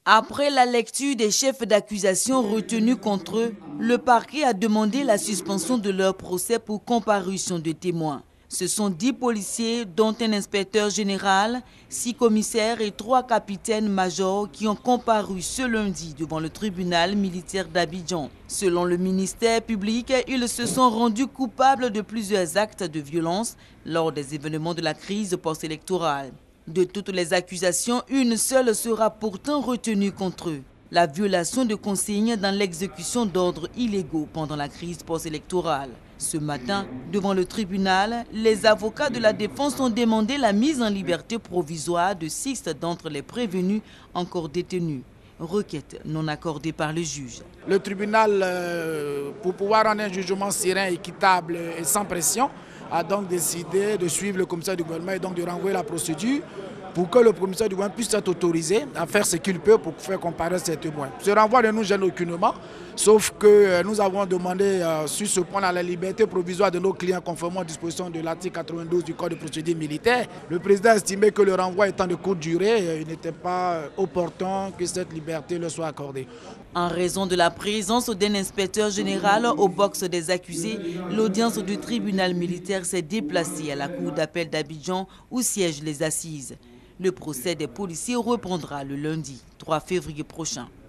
Après la lecture des chefs d'accusation retenus contre eux, le parquet a demandé la suspension de leur procès pour comparution de témoins. Ce sont 10 policiers, dont un inspecteur général, 6 commissaires et 3 capitaines-majors qui ont comparu ce lundi devant le tribunal militaire d'Abidjan. Selon le ministère public, ils se sont rendus coupables de plusieurs actes de violence lors des événements de la crise post-électorale. De toutes les accusations, une seule sera pourtant retenue contre eux. La violation de consignes dans l'exécution d'ordres illégaux pendant la crise post-électorale. Ce matin, devant le tribunal, les avocats de la défense ont demandé la mise en liberté provisoire de 6 d'entre les prévenus encore détenus. Requête non accordée par le juge. Le tribunal, pour pouvoir rendre un jugement serein, équitable et sans pression, a donc décidé de suivre le commissaire du gouvernement et donc de renvoyer la procédure pour que le commissaire du gouvernement puisse être autorisé à faire ce qu'il peut pour faire comparaître ces témoins. Ce renvoi ne nous gêne aucunement, sauf que nous avons demandé sur ce point la liberté provisoire de nos clients conformément aux dispositions de l'article 92 du Code de procédure militaire. Le président a estimé que le renvoi étant de courte durée, il n'était pas opportun que cette liberté leur soit accordée. En raison de la présence d'un inspecteur général au box des accusés, l'audience du tribunal militaire s'est déplacée à la cour d'appel d'Abidjan où siègent les assises. Le procès des policiers reprendra le lundi 3 février prochain.